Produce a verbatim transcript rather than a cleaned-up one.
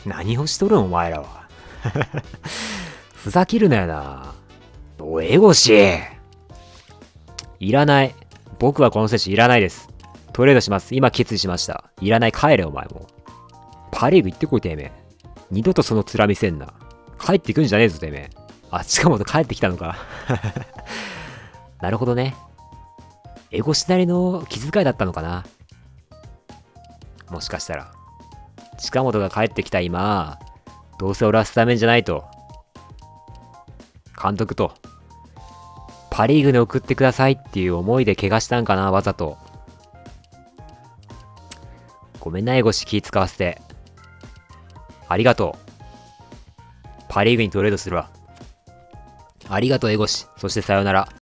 何をしとるんお前らは。ふざけるなよな。おい、エゴシいらない。僕はこの選手いらないです。トレードします。今決意しました。いらない。帰れお前も。パリーグ行ってこいてめえ。二度とその面見せんな。帰ってくんじゃねえぞてめえ。あ、近本帰ってきたのか。なるほどね。エゴシなりの気遣いだったのかな。もしかしたら。近本が帰ってきた今、どうせ俺はスタメンじゃないと。監督と、パリーグに送ってくださいっていう思いで怪我したんかな、わざと。ごめんな、エゴシ気使わせて。ありがとう。パリーグにトレードするわ。ありがとう、エゴシ。そしてさよなら。